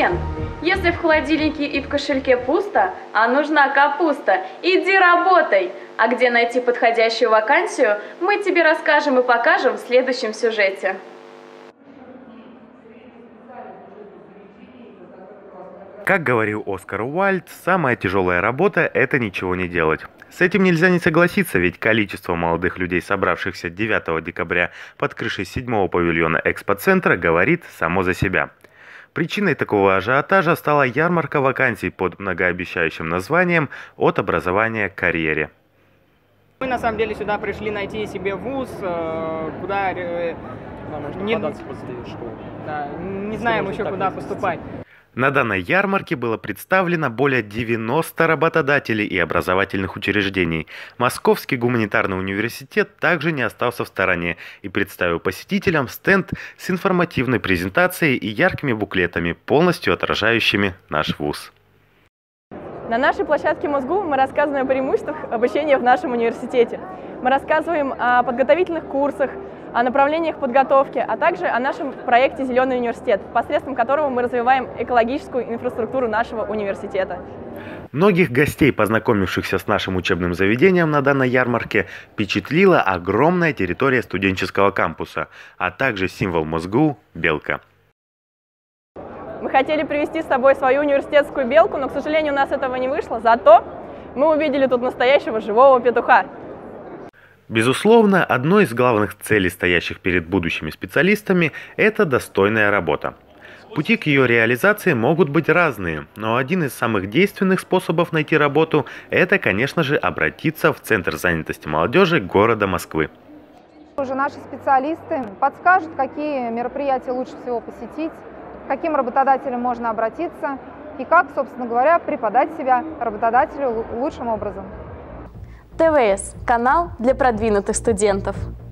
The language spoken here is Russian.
студент. Если в холодильнике и в кошельке пусто, а нужна капуста, иди работай. А где найти подходящую вакансию, мы тебе расскажем и покажем в следующем сюжете. Как говорил Оскар Уайльд, самая тяжелая работа – это ничего не делать. С этим нельзя не согласиться, ведь количество молодых людей, собравшихся 9 декабря под крышей 7-го павильона экспоцентра, говорит само за себя. Причиной такого ажиотажа стала ярмарка вакансий под многообещающим названием «От образования к карьере». Мы на самом деле сюда пришли найти себе вуз, куда не знаем еще куда поступать. На данной ярмарке было представлено более 90 работодателей и образовательных учреждений. Московский гуманитарный университет также не остался в стороне и представил посетителям стенд с информативной презентацией и яркими буклетами, полностью отражающими наш вуз. На нашей площадке Мосгу мы рассказываем о преимуществах обучения в нашем университете. Мы рассказываем о подготовительных курсах, о направлениях подготовки, а также о нашем проекте «Зеленый университет», посредством которого мы развиваем экологическую инфраструктуру нашего университета. Многих гостей, познакомившихся с нашим учебным заведением на данной ярмарке, впечатлила огромная территория студенческого кампуса, а также символ Мосгу – белка. Мы хотели привезти с собой свою университетскую белку, но, к сожалению, у нас этого не вышло. Зато мы увидели тут настоящего живого петуха. Безусловно, одной из главных целей, стоящих перед будущими специалистами, это достойная работа. Пути к ее реализации могут быть разные, но один из самых действенных способов найти работу – это, конечно же, обратиться в Центр занятости молодежи города Москвы. Уже наши специалисты подскажут, какие мероприятия лучше всего посетить, к каким работодателям можно обратиться и как, собственно говоря, преподать себя работодателю лучшим образом. ТВС – канал для продвинутых студентов.